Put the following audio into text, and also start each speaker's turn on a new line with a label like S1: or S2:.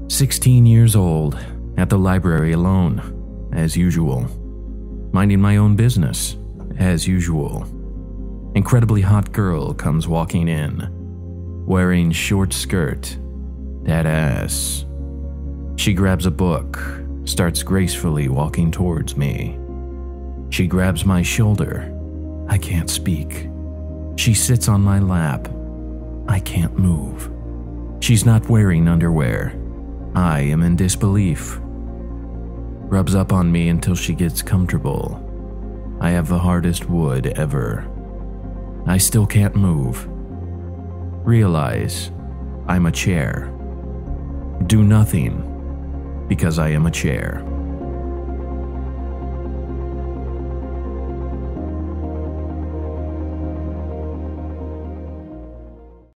S1: 16 years old, at the library alone, as usual. Minding my own business, as usual. Incredibly hot girl comes walking in, wearing short skirt, that ass. She grabs a book, starts gracefully walking towards me. She grabs my shoulder. I can't speak. She sits on my lap. I can't move. She's not wearing underwear. I am in disbelief. Rubs up on me until she gets comfortable. I have the hardest wood ever. I still can't move. Realize I'm a chair. Do nothing because I am a chair.